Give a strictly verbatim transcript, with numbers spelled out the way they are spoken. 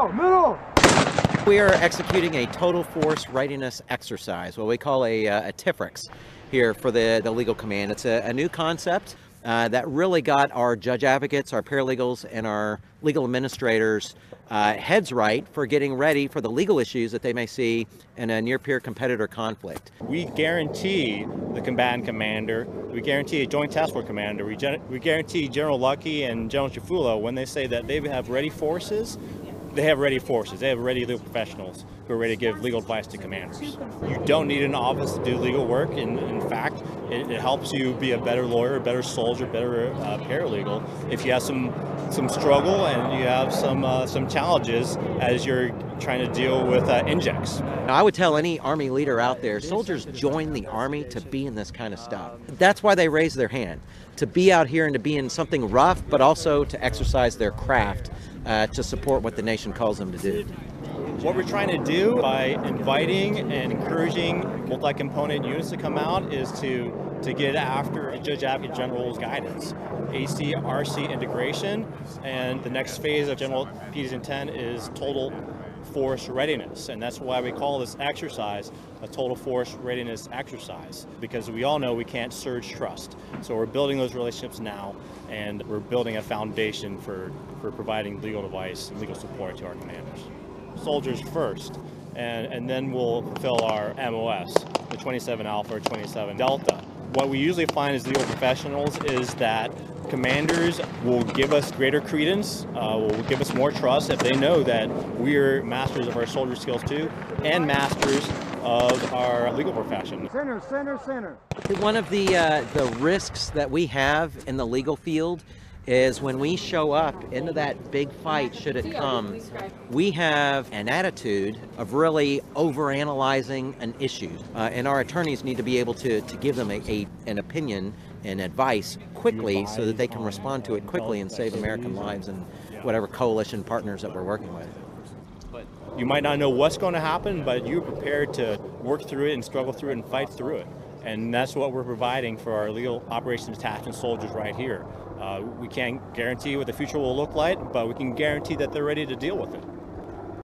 middle, middle. We are executing a Total Force Readiness Exercise, what we call a, uh, a T F R X here for the, the legal command. It's a, a new concept uh, that really got our judge advocates, our paralegals, and our legal administrators uh, heads right for getting ready for the legal issues that they may see in a near-peer competitor conflict. We guarantee the combatant commander, we guarantee a joint task force commander, we, we guarantee General Lucky and General Chifulo when they say that they have ready forces, they have ready forces, they have ready legal professionals who are ready to give legal advice to commanders. You don't need an office to do legal work. In, in fact, it, it helps you be a better lawyer, a better soldier, better uh, paralegal if you have some some struggle and you have some uh, some challenges as you're trying to deal with uh, injects. Now, I would tell any Army leader out there, soldiers join the Army to be in this kind of stuff. That's why they raise their hand, to be out here and to be in something rough, but also to exercise their craft uh, to support what the nation calls them to do. What we're trying to do by inviting and encouraging multi-component units to come out is to, to get after a Judge Advocate General's guidance, A C R C integration, and the next phase of General Petey's intent is Total Force Readiness, and that's why we call this exercise a Total Force Readiness Exercise, because we all know we can't surge trust. So we're building those relationships now, and we're building a foundation for, for providing legal advice and legal support to our commanders. Soldiers first, and, and then we'll fulfill our M O S, the twenty-seven Alpha or twenty-seven Delta. What we usually find as legal professionals is that commanders will give us greater credence, uh, will give us more trust if they know that we're masters of our soldier skills too, and masters of our legal profession. Center, center, center. One of the, uh, the risks that we have in the legal field is when we show up into that big fight, should it come, we have an attitude of really overanalyzing an issue. Uh, and our attorneys need to be able to, to give them a, a, an opinion and advice quickly so that they can respond to it quickly and save American lives and whatever coalition partners that we're working with. You might not know what's going to happen, but you're prepared to work through it and struggle through it and fight through it. And that's what we're providing for our legal operations detachment soldiers right here. Uh, we can't guarantee what the future will look like, but we can guarantee that they're ready to deal with it.